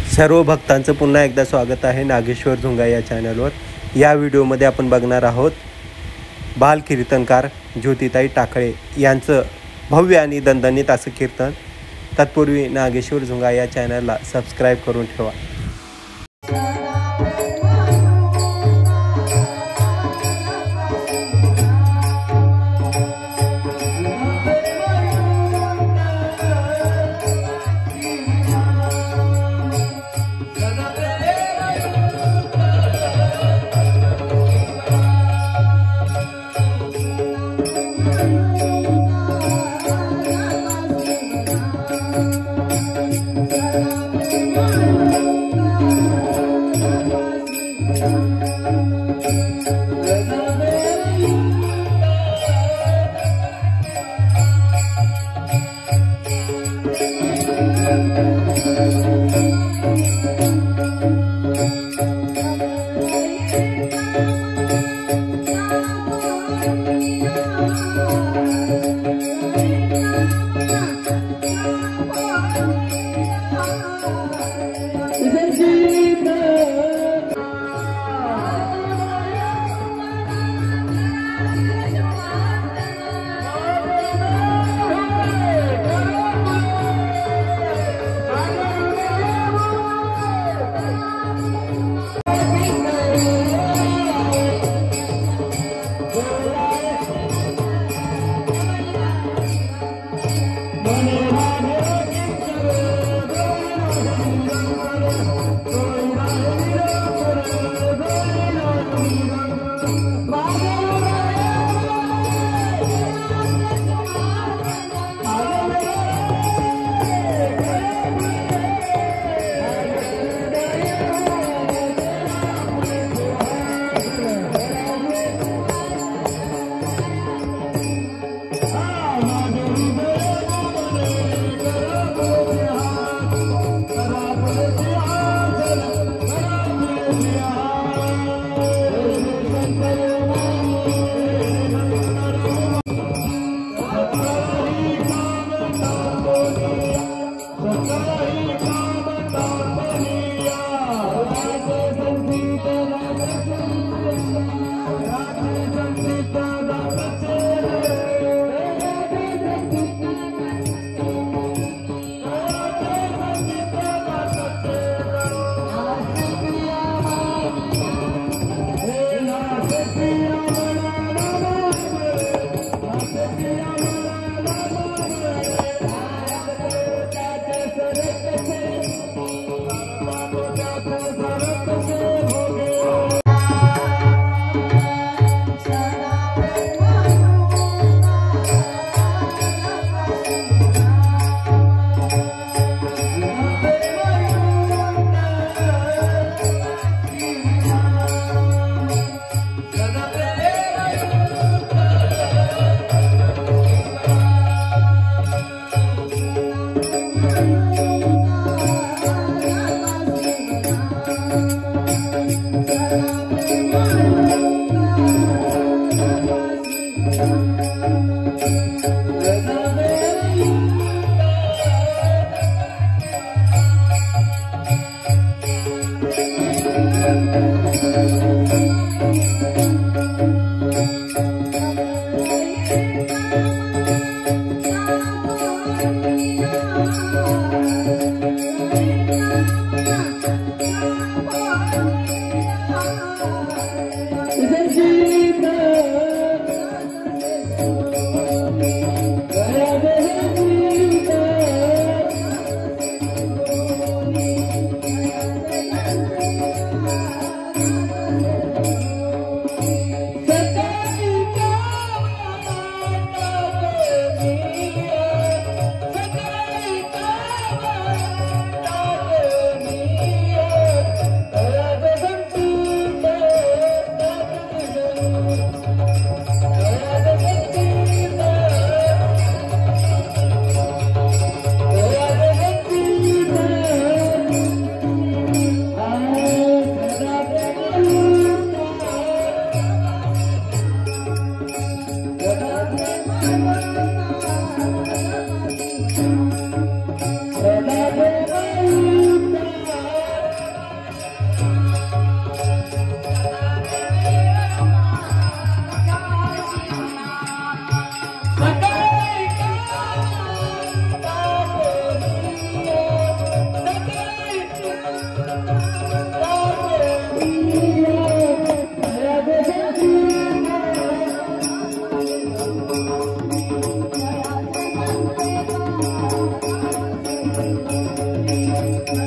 सर्व भक्तांचं पुन्हा एकदा स्वागत आहे नागेश्वर झुंगा या चॅनलवर। या व्हिडिओमध्ये आपण बघणार आहोत बाल कीर्तनकार ज्योतिताई टाकळे यांचं भव्य आणि दणदणीत असं कीर्तन। तत्पूर्वी नागेश्वर झुंगा या चॅनलला सबस्क्राइब करून ठेवा।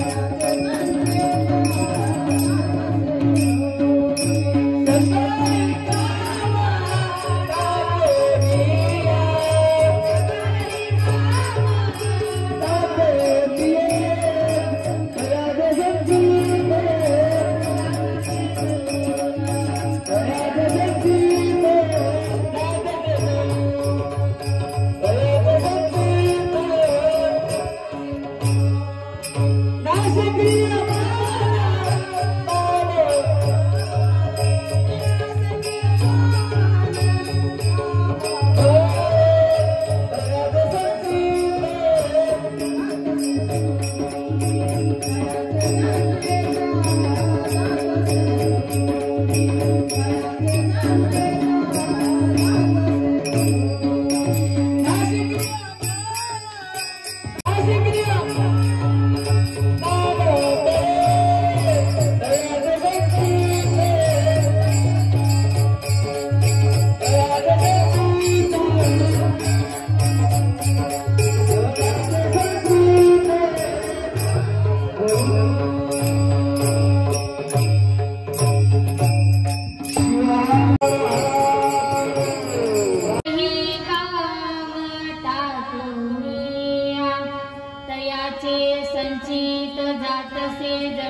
संचित जातसे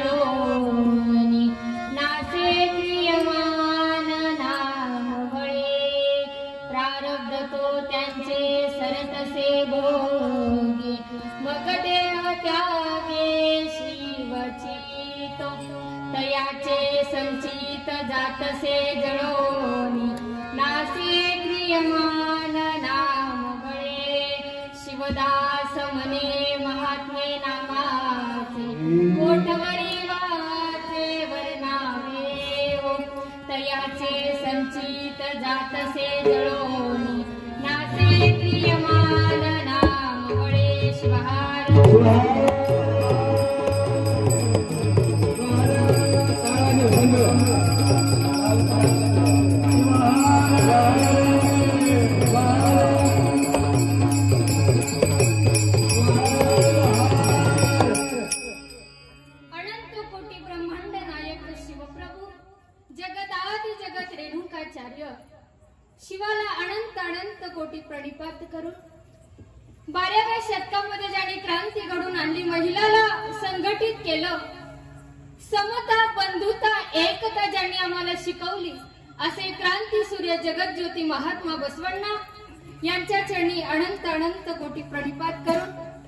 जळोनी नासे क्रियमान नाम बळे प्रारब्ध तो त्यांचे सरतसे भोगी मग देह त्यागे शिवचितो तयाचे संचित जातसे जळोनी नासे क्रियमान नाम बळे शिवदास मने महात्मे नामाचे कोठवरी वाचे वर्णावे हो तयाचे संचित जातसे जळोनी नासे क्रियमान नाम बळे शिवहार शिवाला अनंत अनंत कोटी प्रणिपात करून 12व्या शतकामध्ये ज्याने क्रांती घडून आणली महिलाला संघटित केलं समता बंधुता एकता ज्यांनी आम्हाला शिकवली असे क्रांती सूर्य जगज्योती महात्मा बसवण्णा यांच्या चरणी अनंत अनंत कोटी प्रणिपात करून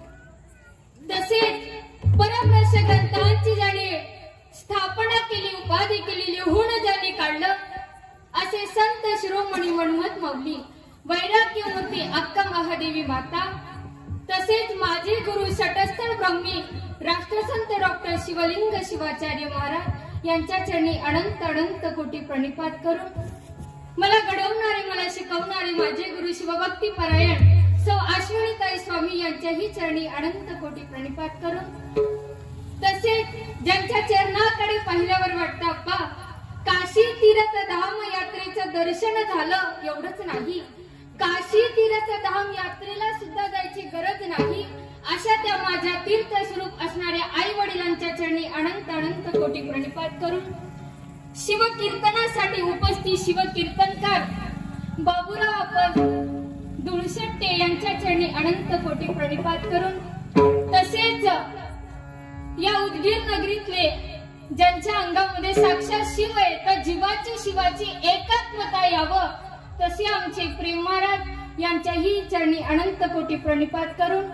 तसेच परमर्ष ग्रंथांची ज्याने स्थापना केली उपाधी केली लिहून ज्यांनी काढलं असे संत शिरोमणी मन्मथ माऊली वैराग्यमूर्ती अक्का महादेवी माता तसेच माझे गुरु शटस्थळ ब्रह्मी राष्ट्रसंत डॉक्टर शिवलिंग शिवाचार्य महाराज यांच्या चरणी अनंत अनंत कोटी प्रणिपात करून मला घडवणारे मला शिकवणारे माझे गुरु शिवभक्ती परायण सौ अश्विनीताई स्वामी यांच्याही चरणी अनंत कोटी प्रणिपात करून तसेच ज्यांच्या चरणाकडे पाहिल्यावर वाटतं अप्पा काशी तीर्थ धाम यात्रेचं दर्शन झालं एवढंच नाही काशी तीर्थ धाम यात्रेला सुद्धा जायची गरज नाही अशा त्या माझ्या तीर्थ स्वरूप असणाऱ्या आई वडिलांच्या चरणी अनंत अनंत कोटी प्रणिपात करून शिवकीर्तनासाठी उपस्थित शिवकीर्तनकार बाबूराव दुळशेट्टे यांच्या चरणी अनंत कोटी प्रणिपात करून तसेच या उदगीर नगरीतले ज्यांच्या अंगामध्ये साक्षात शिव आहे तर जीवाची शिवाची एकात्मता यावं तसे आमचे प्रेम महाराज यांच्याही चरणी अनंत कोटी प्रणिपात करून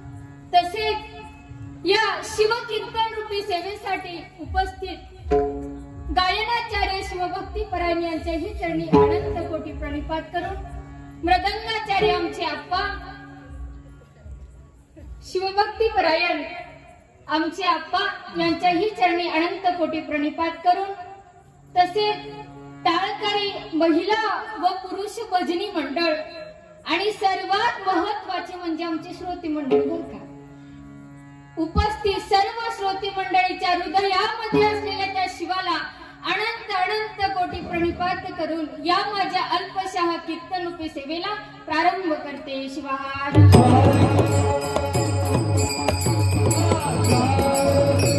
तसेच या शिवकीर्तन रूपी सेवेसाठी उपस्थित गायनाचार्य शिवभक्ती परायण यांच्याही चरणी अनंत कोटी प्रणिपात करून मृदंगाचार्य आमचे आप्पा शिवभक्ती परायण आमचे आप्पा यांच्याही चरणी अनंत कोटी प्रणिपात करून तसेच टाळकरी महिला व पुरुष भजनी मंडळ आणि सर्वात महत्वाचे म्हणजे आमचे श्रोती मंडळ बरं का उपस्थित सर्व श्रोती मंडळीच्या हृदयामध्ये असलेल्या त्या शिवाला अनंत अनंत कोटी प्रणिपात करून या माझ्या अल्पशः कीर्तन रूपी सेवेला प्रारंभ करते शिवहार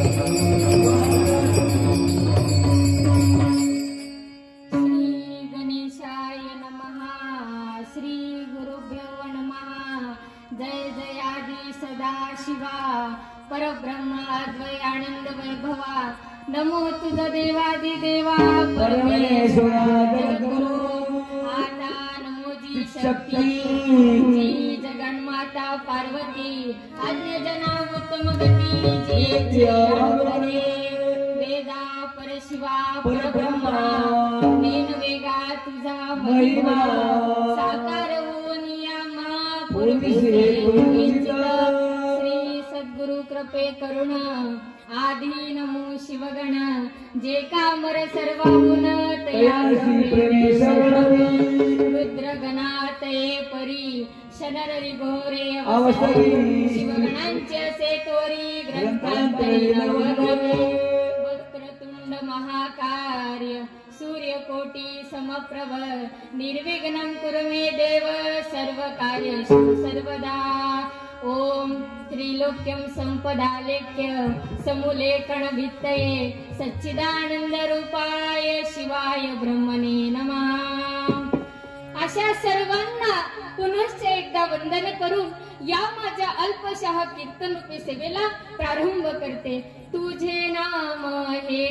उद्भवा नमो तुझ देवादी देवा परमेश्वरा जगद्गुरु आता नमो जी शक्ती जी जगन्माता पार्वती अन्य जना उत्तम गती जी वेदा परशिवा परब्रह्मा नेन वेगा तुझा महिमा साकार होऊन यामा पूर्वी श्री सद्गुरु कृपे करुण आधी नमो शिवगण जे कामर सर्वाहुन तया रुद्रगणात परी शनररी घोरे अवसरी शिवगणांचे असे तोरी ग्रंथांतरी नवगवे वक्रतुंड महाकार्य सूर्यकोटी समप्रभ निर्विघ्नं कुरु मे देव सर्व कार्येषु सर्वदा ओम त्रिलोक्यं संपदालेख्य समुलेखन भित्तये सच्चिदानंद रूपाय शिवाय ब्रह्मणे नमः। अशा सर्वांना पुनश्च एकदा वंदन करून या माझ्या अल्पशः कीर्तन रूपी सेवेला प्रारंभ करते। तुझे नाम हे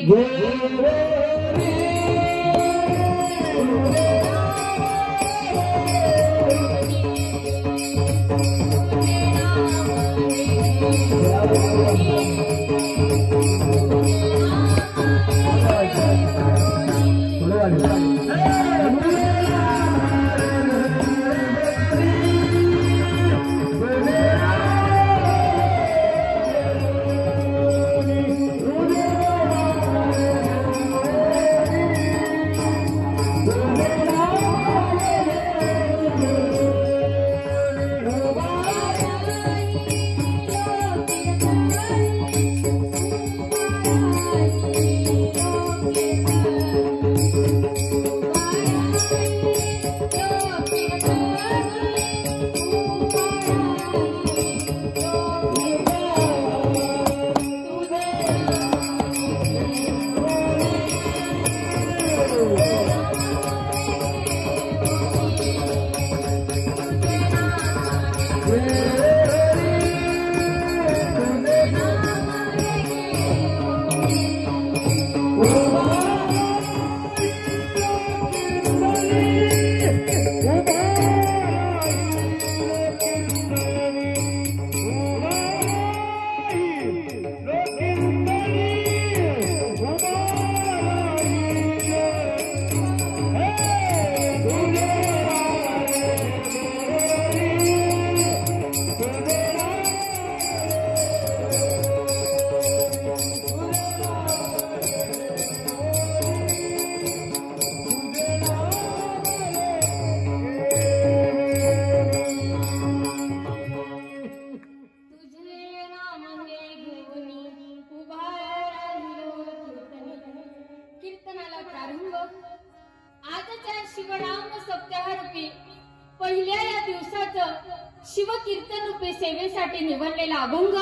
पहिल्या या दिवसाचं शिवकीर्तन रूपे सेवेसाठी निवडलेला अभंग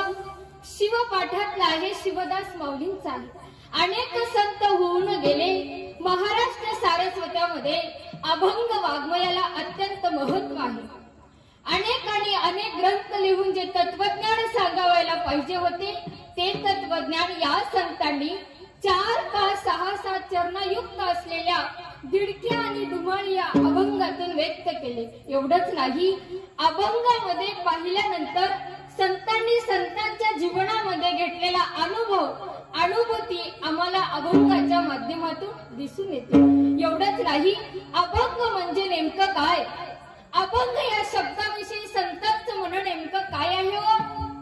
शिवपाठातला आहे शिवदास माऊलींचा। अनेक संत होऊन गेले महाराष्ट्र सारस्वतामध्ये अभंग वाङ्मयाला अत्यंत महत्व आहे। अनेकांनी अनेक ग्रंथ लिहून जे तत्वज्ञान सांगावायला पाहिजे होते ते तत्वज्ञान या संतांनी 4 का 6 चरणयुक्त असलेल्या दिडक्या आणि धुमाळी या अभंगातून व्यक्त केले। एवढंच नाही, अभंगामध्ये पाहिल्यानंतर संतांनी संतांच्या जीवनामध्ये घेतलेला अनुभूती आम्हाला अभंगाच्या माध्यमातून दिसून येते। एवढंच नाही, अभंग म्हणजे नेमकं काय, अभंग या शब्दाविषयी संतांचं म्हणणं नेमकं काय आहे हो?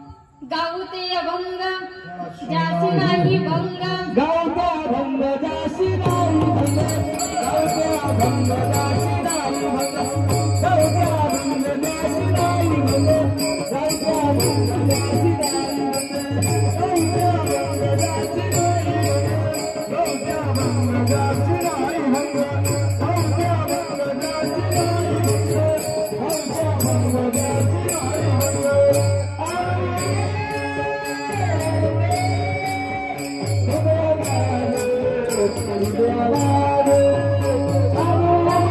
गावते अभंग जासी नाही भंग, गावते अभंग जासी नाही भंग, गावते अभंग जासी नाही भंग, गावते अभंग जासी नाही भंग, गावते अभंग जासी नाही भंग, गावते अभंग जासी नाही भंग, गावते अभंग जासी नाही भंग, गावते अभंग जासी नाही भंग। तुझे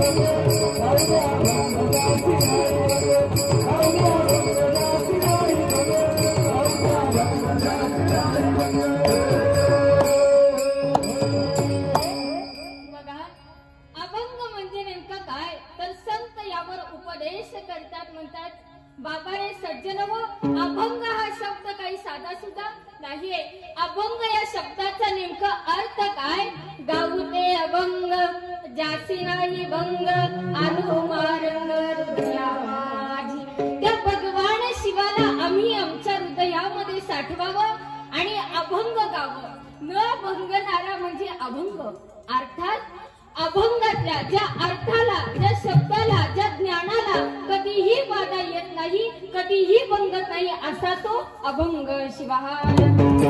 बाबा रे सज्जन हो, अभंग हा शब्द काही साधा सुद्धा नाहीये. अभंग या शब्दाचा नेमका अर्थ काय? गाऊते अभंग जासी नाही भंग अनुमारंग हृदया माझी. त्या भगवान शिवाला आम्ही आमच्या हृदयामध्ये साठवावं आणि अभंग गावं. न भंगणारा म्हणजे अभंग. अर्थात अभंगातल्या ज्या अर्थाला, ज्या शब्दाला, ज्या ज्ञानाला कधीही बाधा येत नाही, कधीही भंगत नाही, असा तो अभंग शिवाहार.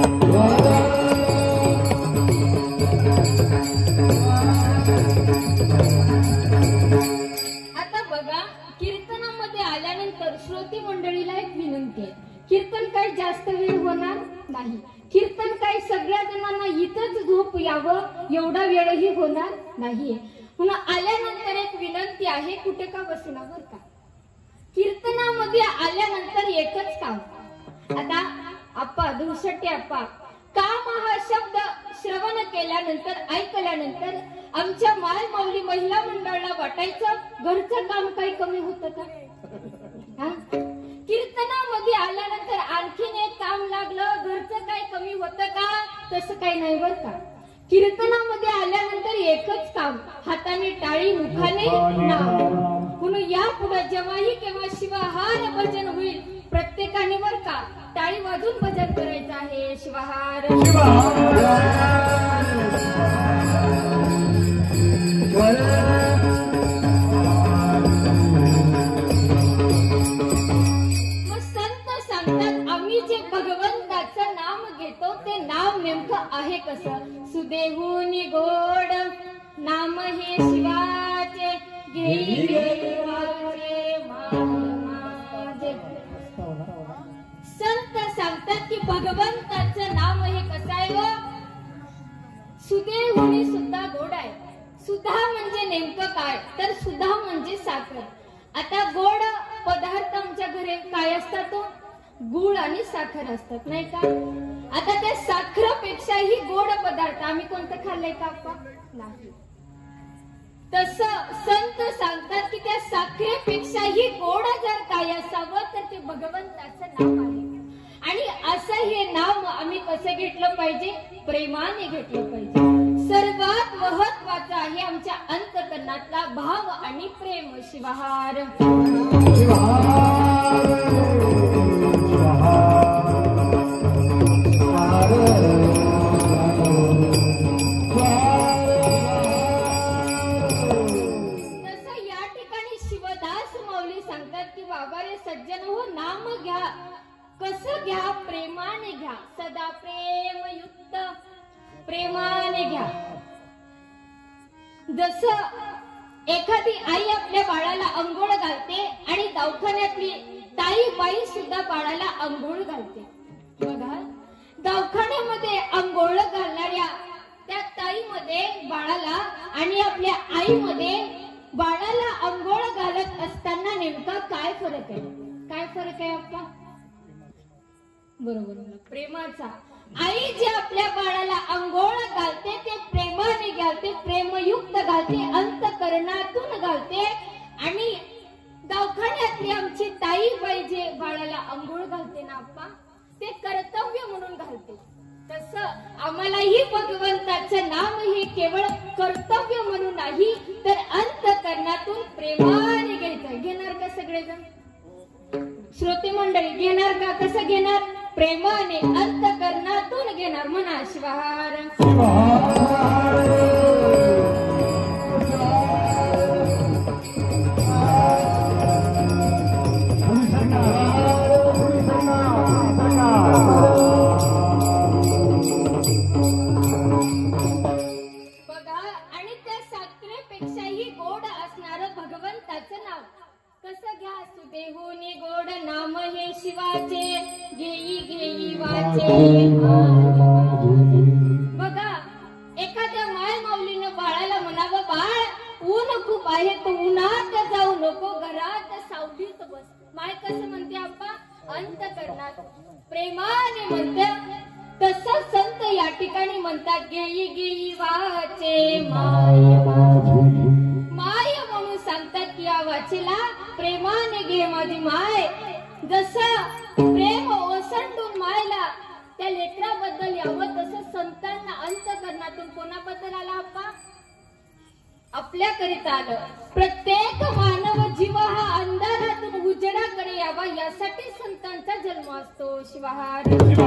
आता बघा, कीर्तनामध्ये आल्यानंतर श्रोती मंडळीला एक विनंती आहे. कीर्तन काही जास्त वेळ होणार नाही. कीर्तन काही सगळ्या जणांना इथंच झोप यावं एवढा वेळही होणार नाहीये. म्हणून आल्यानंतर एक विनंती आहे, कुठे का बसू ना बरं का. कीर्तनामध्ये आल्यानंतर एकच काम. आता आप्पा धुळशेट्टी आप्पा, काम हा शब्द श्रवण केल्यानंतर, ऐकल्यानंतर आमच्या माय माऊली महिला मंडळाला वाटायचं घरचं काम काही कमी होतं का? कीर्तनामध्ये आल्यानंतर आणखीन एक काम लागलं, घरचं काही कमी होतं का? तसं काही नाही बरं का. कीर्तनामध्ये आल्यानंतर एकच काम, हाताने टाळी मुखाने नाम. म्हणून या पुढे जेव्हाही केव्हा शिवाहार भजन होईल, प्रत्येकाने बरं का टाळी वाजून भजन करायचं आहे. शिवाहार भगवंताचं नाम घेतो ते नाव नेमकं आहे कसं? सुदेहुनी गोड नाम हे शिवाचे, घेई देवाचे माझे. संत सांगतात की भगवंताचं नाम हे कसं आहे व सुदेहुनी सुद्धा गोड आहे. सुधा म्हणजे नेमकं काय? तर सुधा म्हणजे साखर. आता गोड पदार्थ आमच्या घरी काय असतात? गुळ आणि साखर असतात नाही का. आता त्या साखरेपेक्षाही गोड पदार्थ आम्ही कोणतं खाल्लंय का? नाही. तसं संत सांगतात की त्या साखरेपेक्षाही गोड जर काय असावं तर ते भगवंताचं नाव आहे. आणि असं हे नाव आम्ही कसं घेतलं पाहिजे? प्रेमाने घेतलं पाहिजे. सर्वात महत्वाचं आहे आमच्या अंतकरणातला भाव आणि प्रेम. शिवाहार सज्जन हो, नाम घ्या. कसं घ्या? प्रेमाने घ्या. सदा प्रेमयुक्त प्रेमाने घ्या. जसं एखादी आई आपल्या बाळाला अंघोळ घालते आणि दवाखान्यातली ताई बाई सुद्धा बाळाला अंघोळ घालते. बघा, दवाखान्यामध्ये अंघोळ घालणाऱ्या त्या ताईमध्ये बाळाला आणि आपल्या आईमध्ये बाळाला अंघोळ घालत असताना नेमका काय फरक आहे? काय फरक आहे आपला? बरोबर, प्रेमाचा. आई जे आपल्या बाळाला अंघोळ घालते ते प्रेमाने घालते, प्रेमयुक्त घालते, अंतकरणातून घालते. आणि दवाखान्यातली आमची ताई बाई जे बाळाला अंघोळ घालते ना आपा, ते कर्तव्य म्हणून घालते. तसं आम्हालाही भगवंताचं नाम हे केवळ कर्तव्य म्हणून नाही तर अंतकरणातून प्रेमाने घ्यायचं. घेणार का सगळेजण? श्रोते मंडळी घेणार का? कसं घेणार? प्रेमाने अंतकरणातून घेणार. म्हणा शिवाहार. सुदेहुनी गोड नाम हे शिवाचे, घेई घेई वाचे. बघा, एखाद्या माय माऊलीनं बाळाला म्हणावं, बाळ ऊन खूप आहे तर उन्हात जाऊ नको, घरात सावलीत बस. माय कसं म्हणते आप्पा, अंतकरणात प्रेमाने म्हणते. तसं संत या ठिकाणी म्हणतात, गेई गेई वाचे माय माझी. माय म्हणून सांगतात की या वाचेला प्रेमाने घे माझी माय. जसं प्रेम ओसंडून मायला त्या लेकराबद्दल यावं, तसं संतांना अंतकरणातून कोणाबद्दल आला आप्पा? आपल्याकरिता आलं. प्रत्येक मानव जीव हा अंधारातून उजेडाकडे यावा यासाठी संतांचा जन्म असतो. शिवाहार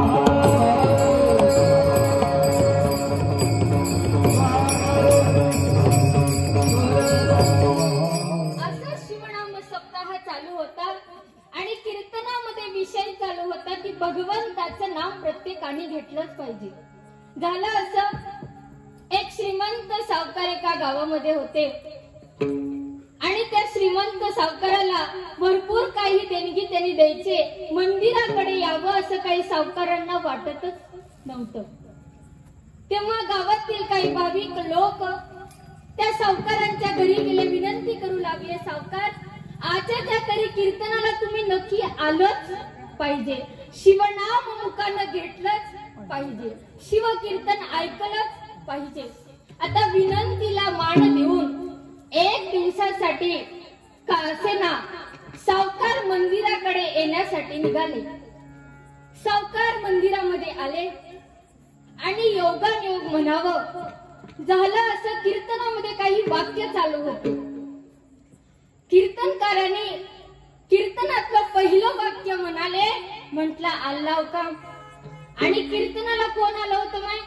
असं शिवनाम सप्ताह चालू होता आणि कीर्तनामध्ये विषय चालू होता की भगवंताचं नाव प्रत्येकाने घेतलंच पाहिजे. झालं असं, एक श्रीमंत सावकार एका गावामध्ये होते आणि त्या श्रीमंत सावकाराला भरपूर काही देणगी त्यांनी द्यायचे. मंदिराकडे यावं असं काही सावकारांना वाटतच नव्हतं. तेव्हा गावातील काही भाविक लोक त्या सावकारांच्या घरी गेले, विनंती करू लागले, सावकार आजच्या तरी कीर्तनाला तुम्ही नक्की आलंच पाहिजे, शिवनाम मुखानं घेतलंच पाहिजे, शिव कीर्तन ऐकलंच पाहिजे. आता विनंतीला मान देऊन एक दिवसासाठी का असेना सावकार मंदिराकडे येण्यासाठी निघाले. सावकार मंदिरामध्ये आले आणि योगायोग म्हणावं झालं असं, कीर्तनामध्ये काही वाक्य चालू होते. कीर्तनकाराने कीर्तनातलं पहिलं वाक्य म्हणाले, म्हटलं आल्लाव का. आणि कीर्तनाला कोण आलं होतं माय?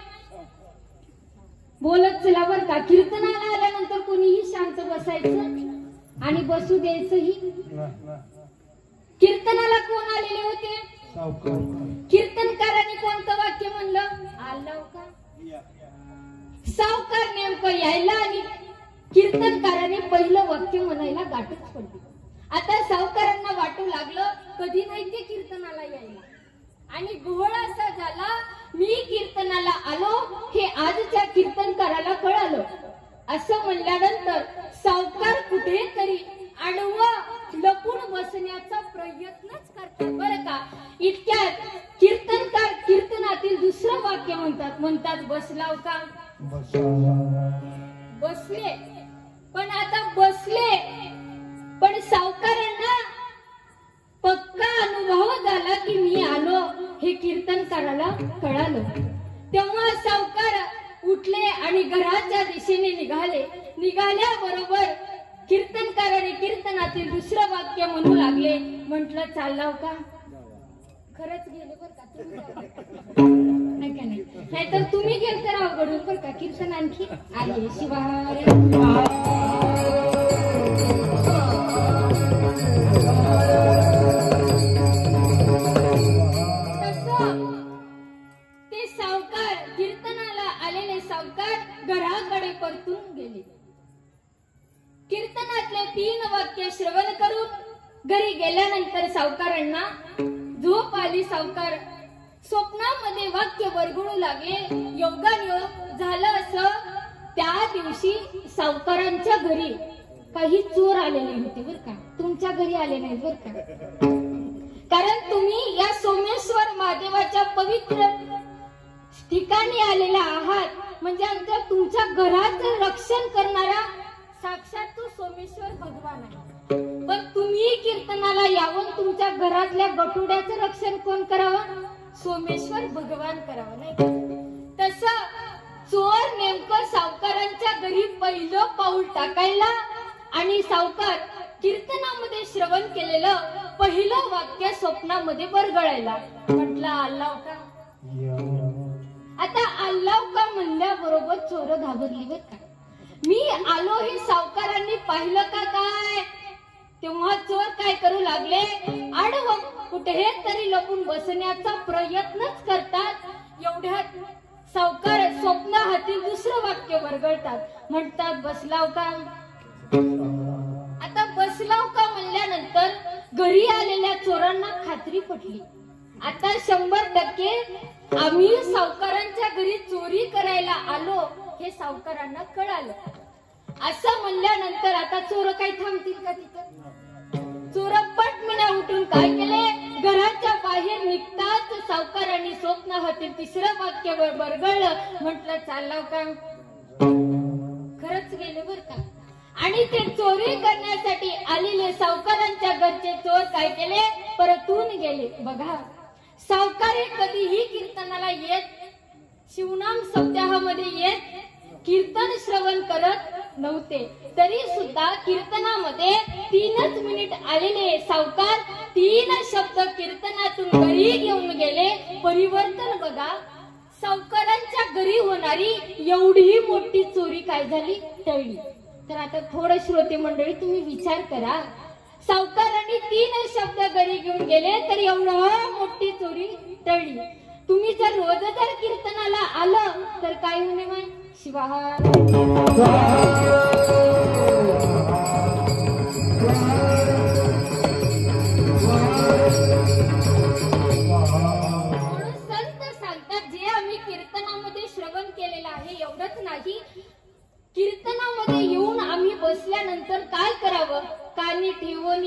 बोलत चला बर का. कीर्तनाला आल्यानंतर कोणीही शांत बसायचं आणि बसू द्यायचंही. कीर्तनाला कोण आलेले होते? कीर्तनकाराने कोणतं वाक्य म्हणलं? आल्लाव का. सावकार नेमकं यायला आणि कीर्तनकाराने पहिलं वाक्य म्हणायला गाठच पडली. आता सावकारांना वाटू लागलं कधी नाही ते कीर्तनाला यायला आणि घोळ असा झाला, मी कीर्तनाला आलो हे आजच्या कीर्तनकाराला कळालं. असं म्हणल्यानंतर सावकार कुठेतरी आडवं लपून बसण्याचा प्रयत्नच करतात बरं का. इतक्यात कीर्तनकार कीर्तनातील दुसरं वाक्य म्हणतात बसलाव का. बसले, पण आता बसले पण सावकारांना पक्का अनुभव झाला की मी आलो हे कीर्तनकाराला कळालं. तेव्हा सावकार उठले आणि घराच्या दिशेने निघाले. निघाल्याबरोबर कीर्तनकाराने कीर्तनातील दुसरं वाक्य म्हणू लागले, म्हटलं चाललाव का. खरंच गेले बर का, नाहीतर तुम्ही गेल तर अवघडून बर का. कीर्तन आणखी आले. शिवाय ते सावकार कीर्तनाला आलेले सावकार घराकडे परतून गेले. कीर्तनातले 3 वाक्य श्रवण करून घरी गेल्यानंतर सावकारांना झोप आली. सावकार स्वप्नामध्ये वाक्य वरघळू लागले. योगायोग झालं असं, त्या दिवशी सावकारांच्या घरी काही चोर आलेले होते बर का. तुमच्या घरी आले नाही बर का, कारण तुम्ही या सोमेश्वर महादेवाच्या पवित्र ठिकाणी आलेला आहात. म्हणजे आमच्या तुमच्या घराचं रक्षण करणारा साक्षात तो सोमेश्वर भगवान आहे. पण तुम्ही कीर्तनाला यावं, तुमच्या घरातल्या गटुड्याचं रक्षण कोण करावं? सोमेश्वर भगवान करावं नाही. तसं चोर नेमकं सावकारांच्या घरी पहिलं पाऊल टाकायला आणि सावकार कीर्तनामध्ये श्रवण केलेलं पहिलं वाक्य स्वप्नामध्ये वरघळायला. म्हटलं अल्लाव का. आता अल्लाव का म्हणल्याबरोबर चोर घाबरली बर का. मी आलो हे सावकारांनी पाहिलं का काय. तेव्हा चोर काय करू लागले, आडवं कुठे तरी लपून बसण्याचा प्रयत्नच करतात. एवढ्यात सावकार स्वप्न हाती दुसरं वाक्य वरघळतात. म्हणतात बसलाव का. आता बसलाव का म्हणल्यानंतर घरी आलेल्या चोरांना खात्री पटली. आता 100% आम्ही सावकारांच्या घरी चोरी करायला आलो हे सावकारांना कळालं. असं म्हणल्यानंतर आता चोर काही थांबतील का तिथं? चोर पटमिना उठून काय केले, घराच्या बाहेर निघताच सावकारांनी स्वप्न हाती तिसरं वाक्य बरगळलं. म्हटलं चाललाव का? खरंच गेले बर का. आणि ते चोरी करण्यासाठी आलेले सावकारांच्या घरचे चोर काय केले, परतून गेले. बघा, सावकार कधीही कीर्तनाला येत, शिवनाम सप्ताहामध्ये येत, कीर्तन श्रवण करत नव्हते. तरी सुद्धा कीर्तनामध्ये 3 मिनिट आलेले सावकार 3 शब्द कीर्तनातून घरी घेऊन गेले. परिवर्तन बघा, सावकारांच्या घरी होणारी एवढी मोठी चोरी काय झाली, टळली. तर आता थोडं श्रोते मंडळी तुम्ही विचार करा, सावकारांनी 3 शब्द घरी घेऊन गेले तर एवढं मोठी चोरी टळली. तुम्ही जर रोज जर कीर्तनाला आलं तर काय होणे माय शिवाहार. संत सांगतात जे आम्ही कीर्तनामध्ये श्रवण केलेलं आहे एवढंच नाही, कीर्तनामध्ये येऊन आम्ही बसल्यानंतर काय करावं, कानी ठेवून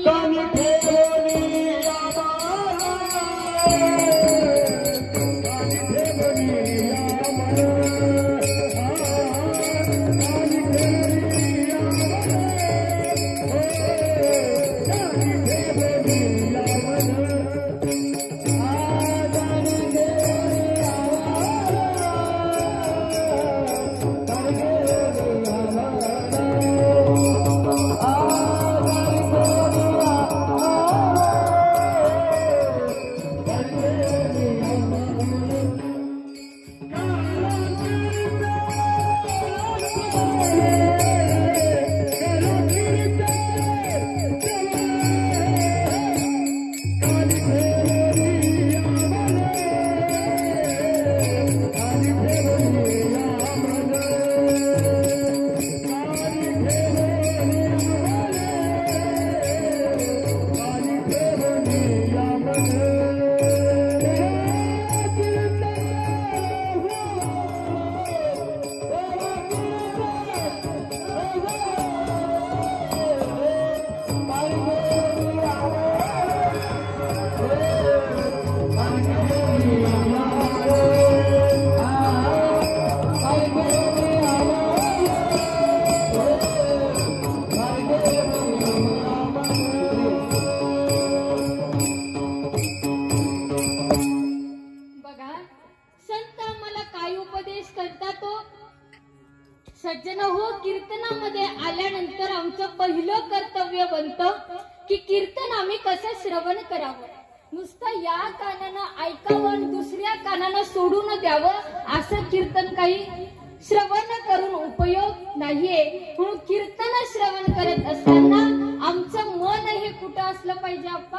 सज्जन हो, कीर्तनामध्ये आल्यानंतर आमचं पहिलं कर्तव्य बनतं की कीर्तन आम्ही कसं श्रवण करावं. नुसतं या कानानं ऐकावं आणि दुसऱ्या कानानं सोडून द्यावं असं कीर्तन काही श्रवण करून उपयोग नाहीये. म्हणून कीर्तन श्रवण करत असताना आमचं मन हे कुठं असलं पाहिजे आप्पा,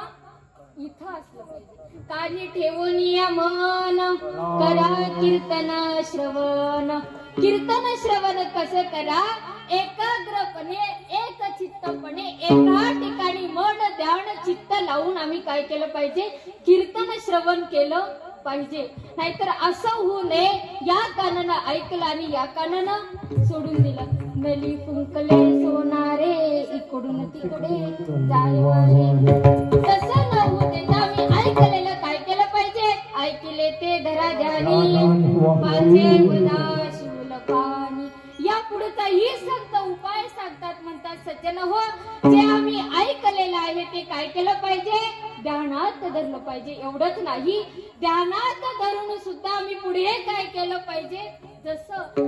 इथं असलं पाहिजे. कानी ठेवून या मन करा कीर्तन श्रवण. कीर्तन श्रवण कसं करा, एकाग्रपणे एक चित्तपणे एका ठिकाणी मन ध्यान चित्त लावून आम्ही काय केलं पाहिजे, कीर्तन श्रवण केलं पाहिजे. नाहीतर असं होऊ नये या कानानं ऐकलं आणि या कानानं सोडून दिलं. नली फुंकले सोनारे इकडून तिकडे जायवारे, तसं न होऊ देता आम्ही ऐकलेलं काय केलं पाहिजे, ऐकले ते धरा ध्यानी माझे बदा शिवल पाणी. या पुढचाही संत उपाय सांगतात, म्हणतात सज्जन हो, जे आम्ही ऐकलेलं आहे ते काय केलं पाहिजे, ध्यानात धरलं पाहिजे. एवढंच नाही, ध्यानात धरून सुद्धा आम्ही पुढे काय केलं पाहिजे. जसं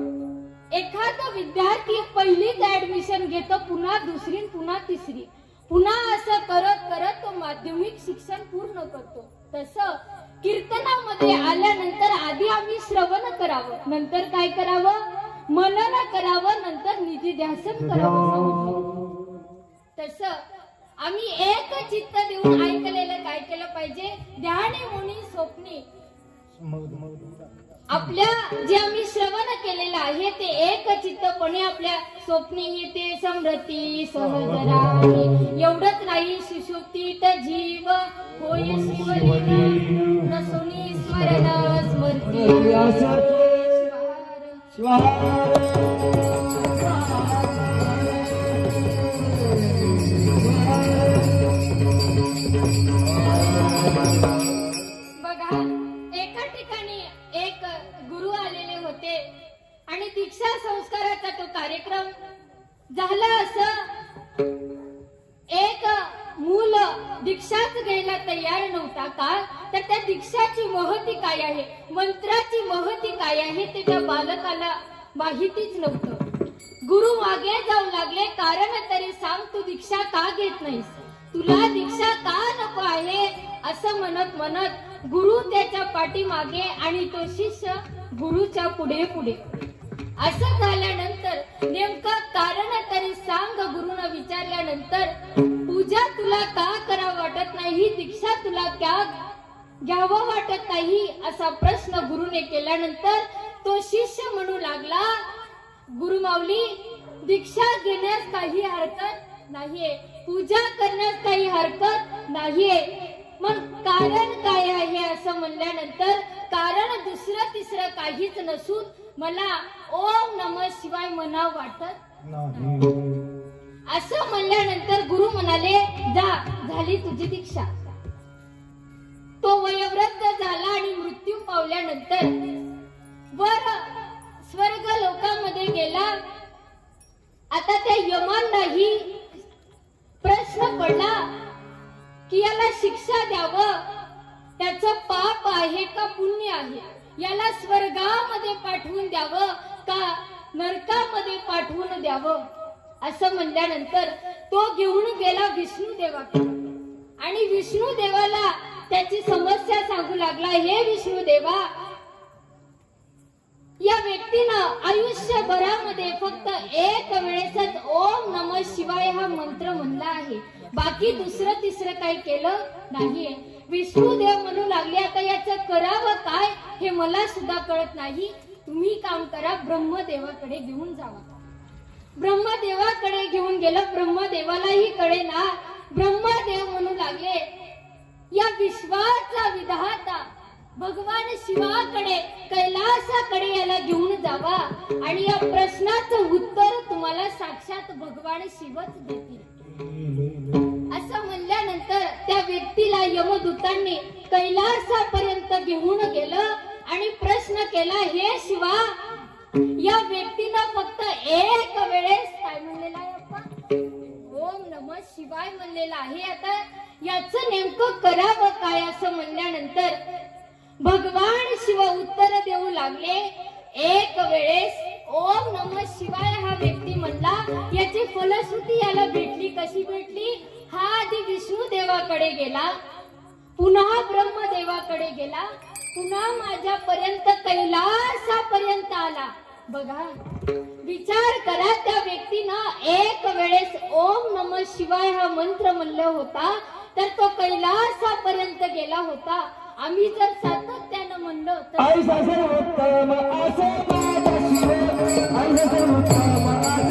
एखादा विद्यार्थी पहिलीच ऍडमिशन घेतो, पुन्हा दुसरी पुन्हा तिसरी, पुन्हा असं करत करत तो माध्यमिक शिक्षण पूर्ण करतो. तसं कीर्तनामध्ये आल्यानंतर आधी आम्ही श्रवण करावं, नंतर काय करावं, मनन करावं, नंतर निधिध्यासन करावं. तसं आम्ही एक चित्त देऊन ऐकलेलं काय केलं पाहिजे, ध्यानी मुनी स्वप्नी. आपल्या जे आम्ही श्रवण केलेलं आहे ते एक चित्तपणे आपल्या स्वप्नी येते समृद्धी सहज राहे. एवढंच नाही, सुषुप्तीत जीव होय शिवलीन, नसुनी स्मरण स्मृती. शिवार दीक्षाच घ्यायला तयार नव्हता का, तर त्या दीक्षाची महती काय आहे, मंत्राची महती काय आहे ते त्या बालकाला माहितीच नव्हतं. गुरु मागे जाऊ लागले, कारण तरी सांग तू दीक्षा का घेत नाहीस, तुला दीक्षा का नको आहे, असं म्हणत म्हणत गुरु त्याच्या पाठीमागे आणि तो शिष्य गुरुच्या पुढे पुढे. असं झाल्यानंतर नेमकं कारण तरी सांग गुरुनं विचारल्यानंतर, पूजा तुला का करावं वाटत नाही, दीक्षा तुला का घ्यावं वाटत नाही, असा प्रश्न गुरुने केल्यानंतर तो शिष्य म्हणू लागला, गुरुमाऊली दीक्षा घेण्यास काही हरकत नाहीये, पूजा करण्यास काही हरकत नाहीये, मग कारण काय आहे असं म्हणल्यानंतर, कारण दुसरं तिसरं काहीच नसून मला ओम नमः शिवाय म्हणा वाटत नाही. असं म्हणल्यानंतर गुरु म्हणाले, जा झाली तुझी दीक्षा. तो वयोवृद्ध झाला आणि मृत्यू पावल्यानंतर वर स्वर्ग लोकांमध्ये गेला. आता त्या यमांनाही प्रश्न पडला की याला शिक्षा द्यावं, त्याचं पाप आहे का पुण्य आहे, याला स्वर्गामध्ये पाठवून द्यावं का नरकामध्ये पाठवून द्यावं. असं म्हणल्यानंतर तो घेऊन गेला विष्णुदेवाकडे आणि विष्णुदेवाला त्याची समस्या सांगू लागला, हे विष्णुदेवा, या व्यक्तीनं आयुष्यभरामध्ये फक्त एक वेळेसच ओम नमः शिवाय हा मंत्र म्हणला आहे, बाकी दुसरं तिसरं काही केलं नाहीये. विष्णुदेव म्हणू लागले, आता याचं करावं काय हे मला सुद्धा कळत नाही, तुम्ही काम करा, ब्रह्मदेवाकडे घेऊन जावा. ब्रह्मदेवाकडे घेऊन गेलं. ब्रह्मदेवालाही कळेना. ब्रह्मदेव म्हणू लागले, या विश्वाचा विधाता भगवान शिवाकडे कैलासाकडे याला घेऊन जावा आणि या प्रश्नाचं उत्तर तुम्हाला साक्षात भगवान शिवच देतील. असं म्हणल्यानंतर त्या व्यक्तीला यमदूतांनी कैलासापर्यंत घेऊन गेलं आणि प्रश्न केला, हे शिवा, या व्यक्तीनं फक्त एक वेळेस काय म्हणलेला आहे आपण, ओम नमः शिवाय म्हणलेला आहे, आता याचं नेमकं करावं काय असं म्हणल्यानंतर भगवान शिव उत्तर देऊ लागले, एक वेळेस ओम नमः शिवाय हा व्यक्ती म्हणला, याची फलश्रुती याला भेटली. कशी भेटली, हा आधी विष्णू देवाकडे गेला, पुन्हा ब्रह्मदेवाकडे गेला, पुन्हा माझ्यापर्यंत कैलासापर्यंत आला. बघा, विचार करा, त्या व्यक्तीनं एक वेळेस ओम नमः शिवाय हा मंत्र म्हणलं होता तर तो कैलासापर्यंत गेला होता. आम्ही जर सातत्यानं म्हणलं तर